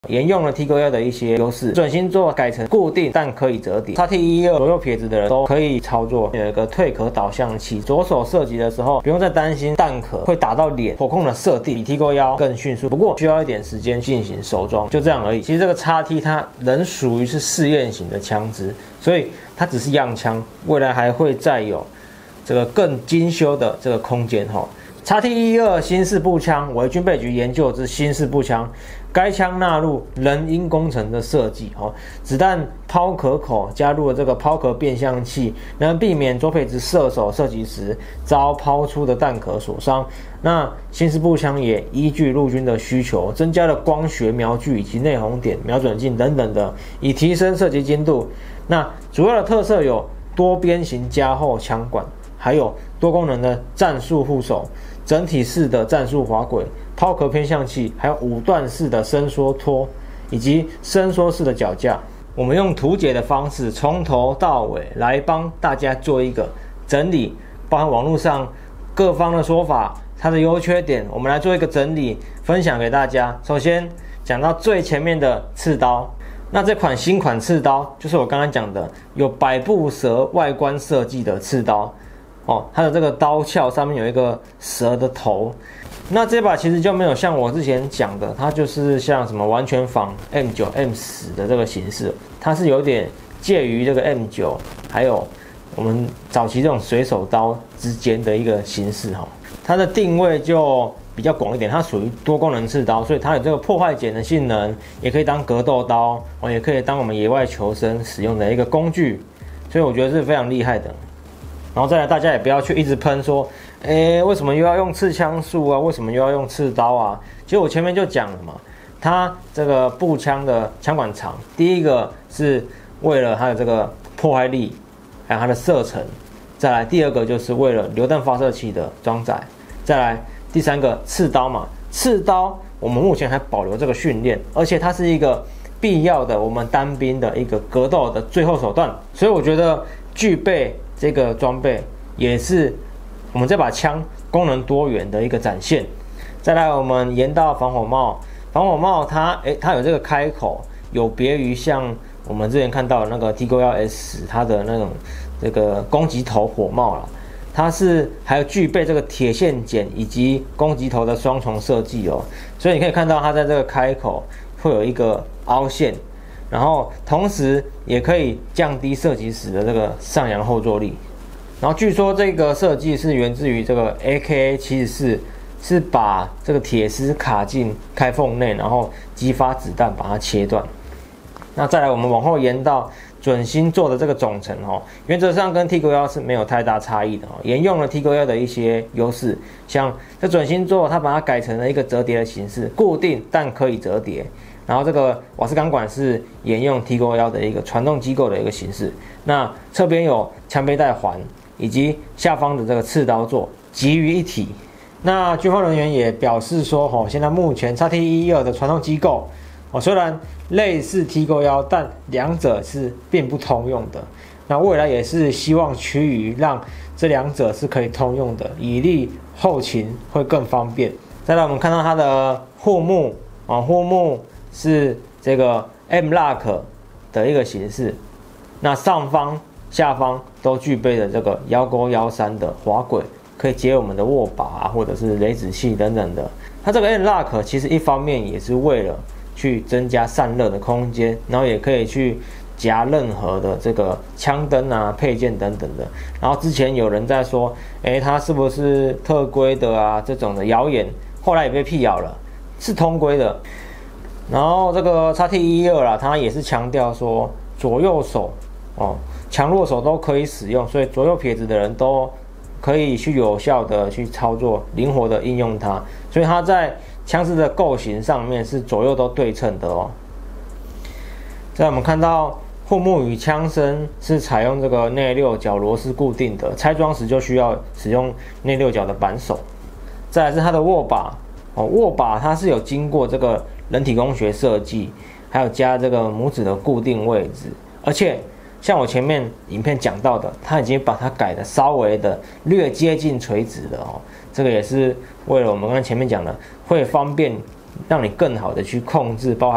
沿用了 T91的一些优势，准星座改成固定但可以折叠。XT112左右撇子的人都可以操作，有一个退壳导向器，左手射击的时候不用再担心弹壳会打到脸，火控的设定比 T91更迅速，不过需要一点时间进行熟装，就这样而已。其实这个 XT 它仍属于是试验型的枪支，所以它只是样枪，未来还会再有这个更精修的这个空间哈。XT112新式步枪为军备局研究之新式步枪，该枪纳入人因工程的设计哦，子弹抛壳口加入了这个抛壳变向器，能避免左撇子射手射击时遭抛出的弹壳所伤。那新式步枪也依据陆军的需求，增加了光学瞄具以及内红点、瞄准镜等等的，以提升射击精度。那主要的特色有多边形加厚枪管，还有多功能的战术护手。整体式的战术滑轨、抛壳偏向器，还有5段式的伸缩托，以及伸缩式的脚架。我们用图解的方式，从头到尾来帮大家做一个整理，包含网络上各方的说法，它的优缺点，我们来做一个整理，分享给大家。首先讲到最前面的刺刀，那这款新款刺刀就是我刚刚讲的有百步蛇外观设计的刺刀。它的这个刀鞘上面有一个蛇的头，那这把其实就没有像我之前讲的，它就是像什么完全仿 M9、M10 的这个形式，它是有点介于这个 M9 还有我们早期这种水手刀之间的一个形式哈。它的定位就比较广一点，它属于多功能刺刀，所以它有这个破坏减的性能，也可以当格斗刀，也可以当我们野外求生使用的一个工具，所以我觉得是非常厉害的。然后再来，大家也不要去一直喷说，为什么又要用刺枪术啊？为什么又要用刺刀啊？其实我前面就讲了嘛，它这个步枪的枪管长，第一个是为了它的这个破坏力，还有它的射程；再来第二个就是为了榴弹发射器的装载；再来第三个刺刀嘛，刺刀我们目前还保留这个训练，而且它是一个必要的我们单兵的一个格斗的最后手段，所以我觉得具备这个装备也是我们这把枪功能多元的一个展现。再来，我们沿到防火帽，防火帽它有这个开口，有别于像我们之前看到的那个 T91S 它的那种这个攻击头火帽啦，它是还有具备这个铁线剪以及攻击头的双重设计哦，所以你可以看到它在这个开口会有一个凹陷。然后同时也可以降低射击时的这个上扬后坐力。然后据说这个设计是源自于这个 AKA74，是把这个铁丝卡进开缝内，然后激发子弹把它切断。那再来我们往后延到准星座的这个总成原则上跟 T91是没有太大差异的沿用了 T91的一些优势，像这准星座它把它改成了一个折叠的形式，固定但可以折叠。然后这个瓦斯钢管是沿用 T91的一个传动机构的一个形式，那侧边有枪背带环，以及下方的这个刺刀座集于一体。那军方人员也表示说，现在目前 XT112的传动机构虽然类似 T91，但两者是并不通用的。那未来也是希望趋于让这两者是可以通用的，以利后勤会更方便。再来，我们看到它的护目护目是这个 M-LOK 的一个形式，那上方、下方都具备了这个1勾1-3的滑轨，可以接我们的握把或者是雷子器等等的。它这个 M-LOK 其实一方面也是为了去增加散热的空间，然后也可以去夹任何的这个枪灯啊、配件等等的。然后之前有人在说，它是不是特规的啊？这种的谣言，后来也被辟谣了，是通规的。然后这个 XT112啦，它也是强调说左右手强弱手都可以使用，所以左右撇子的人都可以去有效的去操作，灵活的应用它，所以它在枪支的构型上面是左右都对称的哦。再来我们看到护目与枪身是采用这个内6角螺丝固定的，拆装时就需要使用内6角的扳手。再来是它的握把握把它是有经过这个人体工学设计，还有加这个拇指的固定位置，而且像我前面影片讲到的，它已经把它改的稍微的略接近垂直了这个也是为了我们刚才前面讲的，会方便让你更好的去控制包含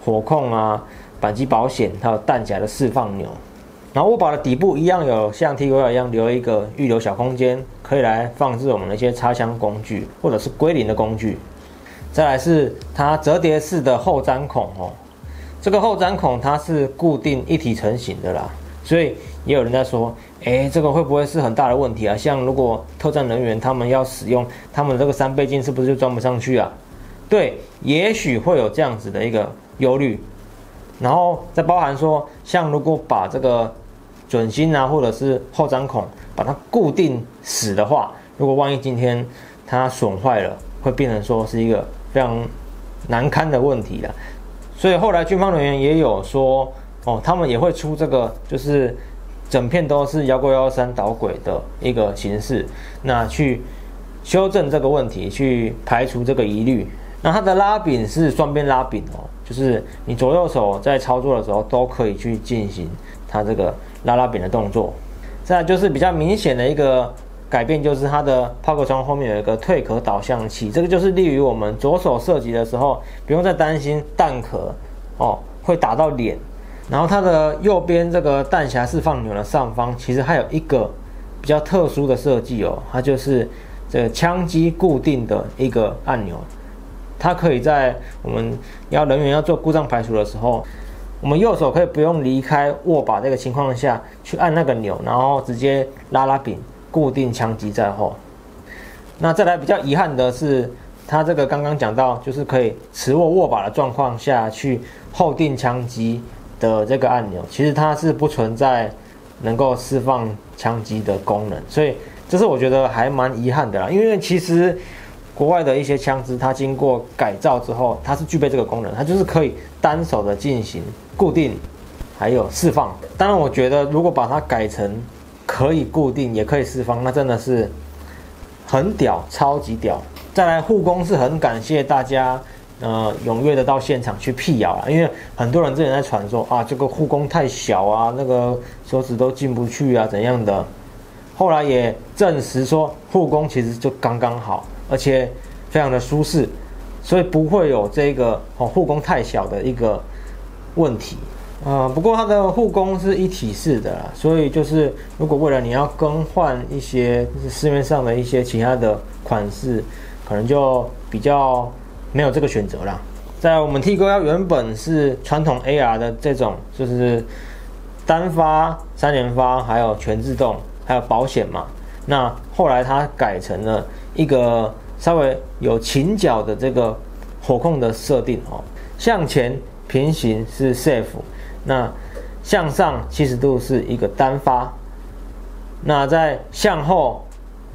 火控啊、扳机保险，还有弹夹的释放钮。然后握把的底部一样有像 T91一样留一个预留小空间，可以来放置我们的一些插枪工具或者是归零的工具。再来是它折叠式的后粘孔哦，这个后粘孔它是固定一体成型的啦，所以也有人在说，这个会不会是很大的问题啊？像如果特战人员他们要使用他们的这个3倍镜，是不是就装不上去啊？对，也许会有这样子的一个忧虑。然后再包含说，像如果把这个准心啊，或者是后粘孔把它固定死的话，如果万一今天它损坏了，会变成说是一个非常难堪的问题啦。所以后来军方人员也有说，他们也会出这个就是整片都是1勾113导轨的一个形式，那去修正这个问题，去排除这个疑虑。那它的拉柄是双边拉柄哦，就是你左右手在操作的时候都可以去进行它这个拉柄的动作。再来就是比较明显的一个改变，就是它的炮壳窗后面有一个退壳导向器，这个就是利于我们左手射击的时候，不用再担心弹壳会打到脸。然后它的右边这个弹匣释放钮的上方，其实还有一个比较特殊的设计哦，它就是这个枪机固定的一个按钮。它可以在我们人员要做故障排除的时候，我们右手可以不用离开握把这个情况下去按那个钮，然后直接拉柄固定枪机在后。那再来比较遗憾的是，它这个刚刚讲到，就是可以持握把的状况下去后定枪机的这个按钮，其实它是不存在能够释放枪机的功能，所以这是我觉得还蛮遗憾的啦。因为其实国外的一些枪支，它经过改造之后，它是具备这个功能，它就是可以单手的进行固定，还有释放。当然，我觉得如果把它改成可以固定也可以释放，那真的是很屌，超级屌。再来护工是很感谢大家踊跃的到现场去辟谣啦，因为很多人之前在传说啊，这个护工太小啊，那个手指都进不去啊怎样的，后来也证实说护工其实就刚刚好，而且非常的舒适，所以不会有这个护工太小的一个问题。不过它的护工是一体式的啦，所以就是如果未来你要更换一些市面上的一些其他的款式，可能就比较没有这个选择啦。在我们 T91原本是传统 AR 的这种，就是单发、3连发，还有全自动，还有保险嘛。那后来它改成了一个稍微有倾角的这个火控的设定哦，向前平行是 safe， 那向上70度是一个单发，那在向后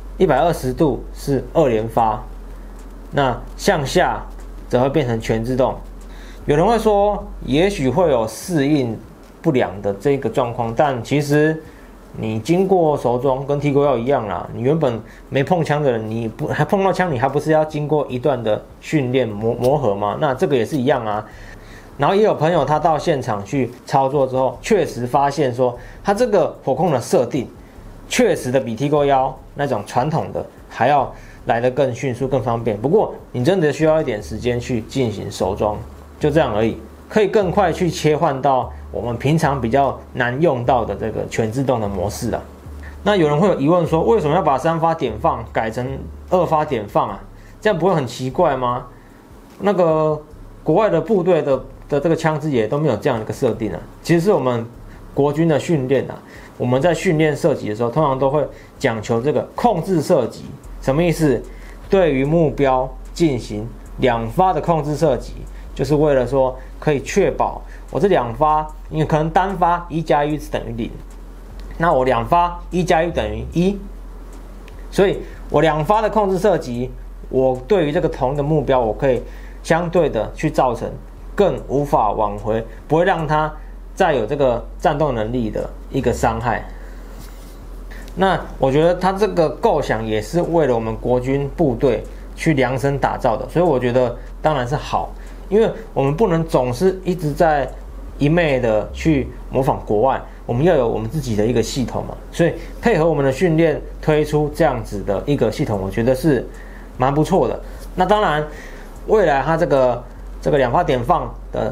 120度是2连发，那向下则会变成全自动。有人会说，也许会有适应不良的这个状况，但其实你经过熟装跟 T91一样啦，你原本没碰枪的人，你还碰到枪，你还不是要经过一段的训练磨合吗？那这个也是一样啊。然后也有朋友他到现场去操作之后，确实发现说，他这个火控的设定，确实的比 T91那种传统的还要来得更迅速、更方便。不过你真的需要一点时间去进行熟装，就这样而已，可以更快去切换到我们平常比较难用到的这个全自动的模式啊。那有人会有疑问说，为什么要把3发点放改成2发点放啊？这样不会很奇怪吗？那个国外的部队的这个枪支也都没有这样的一个设定啊。其实是我们国军的训练啊，我们在训练射击的时候，通常都会讲求这个控制射击。什么意思？对于目标进行2发的控制射击，就是为了说可以确保我这2发，因为可能单发1加1等于0，那我2发1加1等于1，所以我2发的控制射击，我对于这个同一个目标，我可以相对的去造成更无法挽回，不会让它再有这个战斗能力的一个伤害。那我觉得它这个构想也是为了我们国军部队去量身打造的，所以我觉得当然是好，因为我们不能总是一直在一昧的去模仿国外，我们要有我们自己的一个系统嘛，所以配合我们的训练推出这样子的一个系统，我觉得是蛮不错的。那当然，未来它这个2发点放的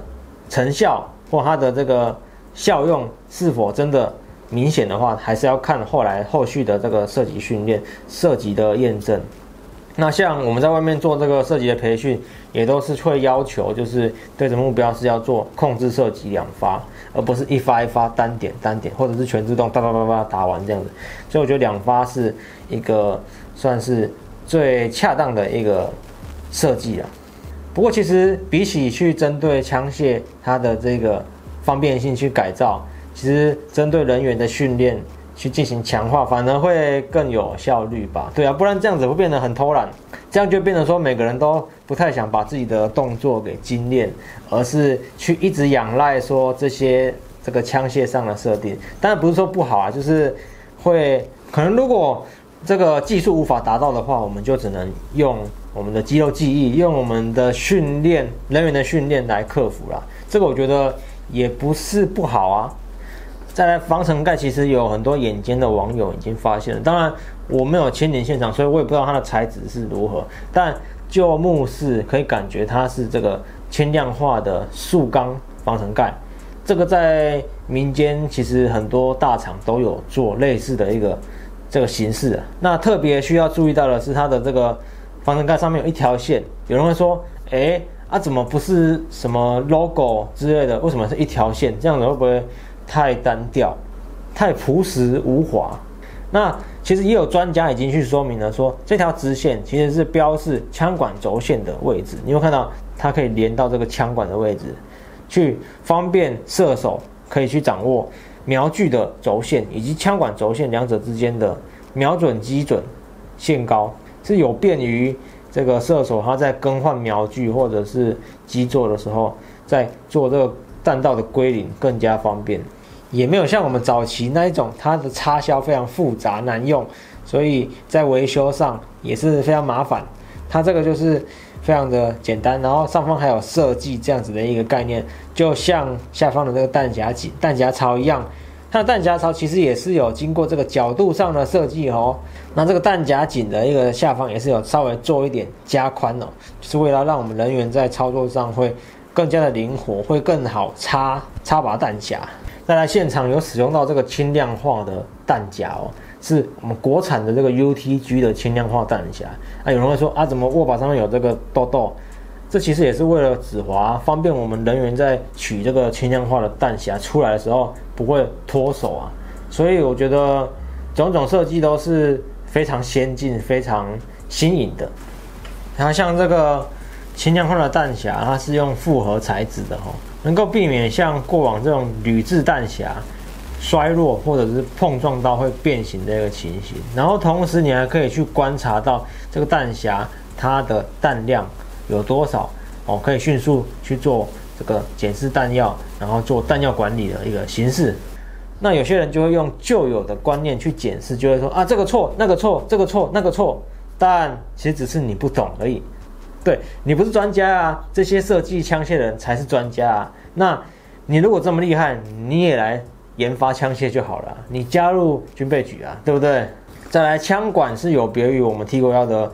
成效或它的这个效用是否真的明显的话，还是要看后续的这个射击训练、射击的验证。那像我们在外面做这个射击的培训，也都是会要求，就是对着目标是要做控制射击2发，而不是一发一发单点，或者是全自动叭叭叭叭打完这样子。所以我觉得2发是一个算是最恰当的一个设计啊。不过其实比起去针对枪械它的这个方便性去改造，其实针对人员的训练去进行强化，反而会更有效率吧？对啊，不然这样子会变得很偷懒，这样就变成说每个人都不太想把自己的动作给精炼，而是去一直仰赖说这个枪械上的设定。当然不是说不好啊，就是可能如果这个技术无法达到的话，我们就只能用我们的肌肉记忆，用我们的人员的训练来克服啦。这个我觉得也不是不好啊。再来，防尘盖其实有很多眼尖的网友已经发现了，当然我没有亲临现场，所以我也不知道它的材质是如何，但就目视可以感觉它是这个轻量化的塑钢防尘盖。这个在民间其实很多大厂都有做类似的这个形式啊。那特别需要注意到的是，它的这个防尘盖上面有一条线，有人会说，怎么不是什么 logo 之类的？为什么是一条线？这样子会不会太单调、太朴实无华？那其实也有专家已经去说明了说，这条直线其实是标示枪管轴线的位置。你有看到它可以连到这个枪管的位置，去方便射手可以去掌握瞄具的轴线以及枪管轴线两者之间的瞄准基准线高，是有便于这个射手他在更换瞄具或者是基座的时候，在做这个弹道的归零更加方便。也没有像我们早期那一种，它的插销非常复杂难用，所以在维修上也是非常麻烦。它这个就是非常的简单，然后上方还有设计这样子的一个概念，就像下方的这个弹夹槽一样，它的弹夹槽其实也是有经过这个角度上的设计哦。那这个弹夹颈的一个下方也是有稍微做一点加宽哦，就是为了让我们人员在操作上会更加的灵活，会更好插拔弹夹。再来，现场有使用到这个轻量化的弹夹哦，是我们国产的这个 UTG 的轻量化弹夹。有人会说怎么握把上面有这个痘痘？这其实也是为了止滑，方便我们人员在取这个轻量化的弹匣出来的时候不会脱手啊。所以我觉得种种设计都是非常先进、非常新颖的。然后像这个轻量化的弹匣，它是用复合材质的哦，能够避免像过往这种铝制弹匣衰弱或者是碰撞到会变形的一个情形。然后同时你还可以去观察到这个弹匣它的弹量有多少哦，可以迅速去做这个检视弹药，然后做弹药管理的一个形式。那有些人就会用旧有的观念去检视，就会说这个错那个错，这个错那个错，但其实只是你不懂而已。对，你不是专家啊，这些设计枪械的人才是专家啊。那你如果这么厉害，你也来研发枪械就好了，你加入军备局啊，对不对？再来，枪管是有别于我们 T91的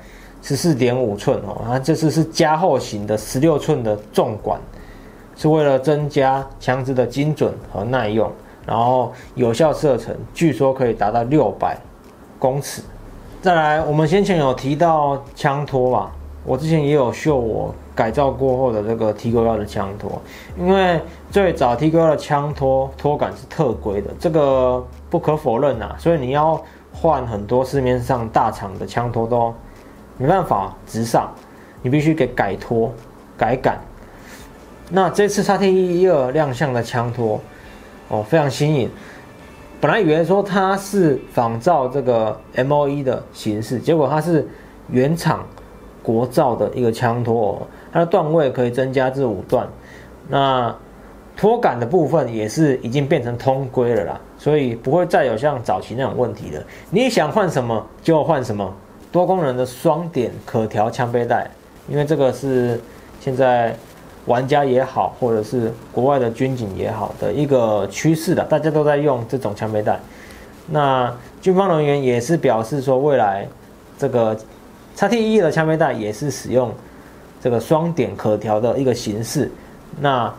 14.5寸哦，它这次是加厚型的16寸的重管，是为了增加枪支的精准和耐用，然后有效射程据说可以达到600公尺。再来，我们先前有提到枪托嘛，我之前也有秀我改造过后的这个 T91的枪托，因为最早 T91的枪托杆是特规的，这个不可否认啊，所以你要换很多市面上大厂的枪托都没办法直上，你必须给改托改杆。那这次 XT12亮相的枪托非常新颖，本来以为说它是仿照这个 MO1 的形式，结果它是原厂国造的一个枪托它的段位可以增加至5段，那托杆的部分也是已经变成通规了啦，所以不会再有像早期那种问题了。你想换什么就换什么，多功能的双点可调枪背带，因为这个是现在玩家也好，或者是国外的军警也好的一个趋势的，大家都在用这种枪背带。那军方人员也是表示说，未来这个 XT11的枪背带也是使用这个双点可调的一个形式。那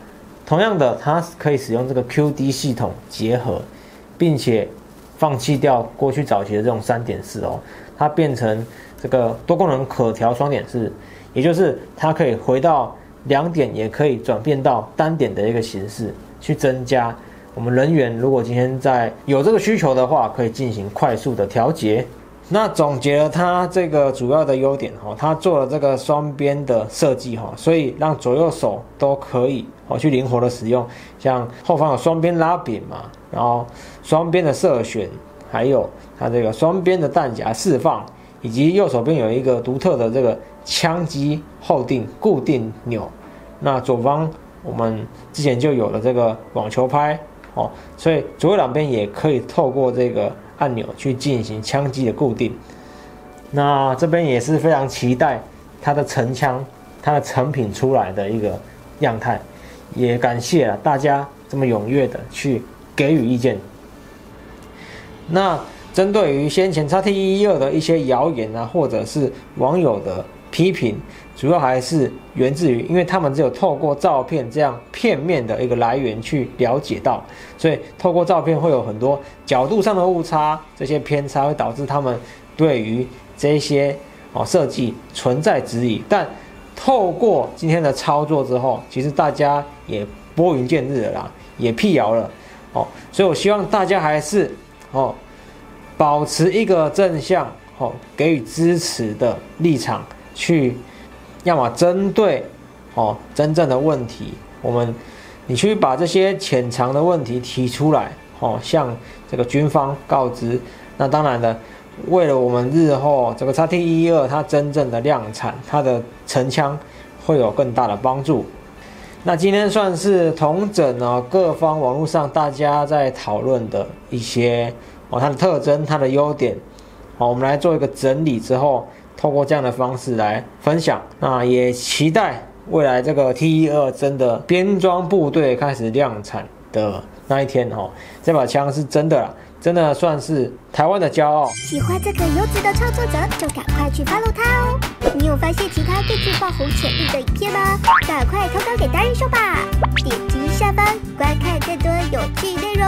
同样的，它可以使用这个 QD 系统结合，并且放弃掉过去早期的这种3.4哦，它变成这个多功能可调双点式，也就是它可以回到2点，也可以转变到单点的一个形式，去增加我们人员如果今天在有这个需求的话，可以进行快速的调节。那总结了它这个主要的优点哈，它做了这个双边的设计哈，所以让左右手都可以去灵活的使用，像后方有双边拉柄嘛，然后双边的射选，还有它这个双边的弹夹释放，以及右手边有一个独特的这个枪机后定固定钮。那左方我们之前就有了这个网球拍哦，所以左右两边也可以透过这个按钮去进行枪机的固定。那这边也是非常期待它的成枪、它的成品出来的一个样态，也感谢大家这么踊跃的去给予意见。那针对于先前 XT112 的一些谣言啊，或者是网友的批评，主要还是源自于，因为他们只有透过照片这样片面的一个来源去了解到，所以透过照片会有很多角度上的误差，这些偏差会导致他们对于这些设计存在质疑。但透过今天的操作之后，其实大家也拨云见日了啦，也辟谣了所以我希望大家还是保持一个正向给予支持的立场，去要么针对真正的问题，你去把这些潜藏的问题提出来向这个军方告知。那当然了，为了我们日后这个 XT112 它真正的量产，它的成枪会有更大的帮助。那今天算是统整各方网络上大家在讨论的一些它的特征、它的优点我们来做一个整理之后，透过这样的方式来分享。那也期待未来这个 T112真的编装部队开始量产的那一天这把枪是真的啦，真的算是台湾的骄傲。 喜欢这个优质的创作者，就赶快去 follow 他哦！你有发现其他更具爆红潜力的影片吗？赶快投稿给达人秀吧！点击下方观看更多有趣内容。